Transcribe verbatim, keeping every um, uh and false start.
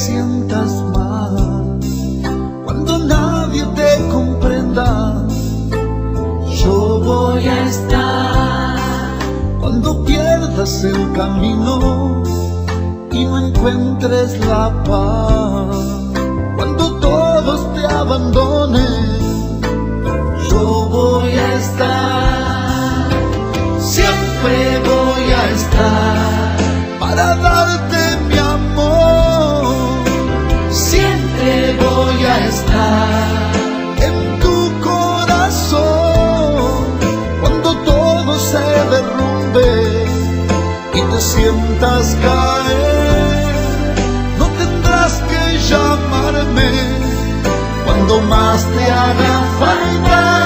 sientas mal, cuando nadie te comprenda, yo voy a estar. Cuando pierdas el camino y no encuentres la paz, cuando todos te abandonen, yo voy a estar. Siempre voy a estar para darte mi amor. Siempre voy a estar en tu corazón. Cuando todo se derrumbe y te sientas caer, no tendrás que llamarme cuando más te haga falta.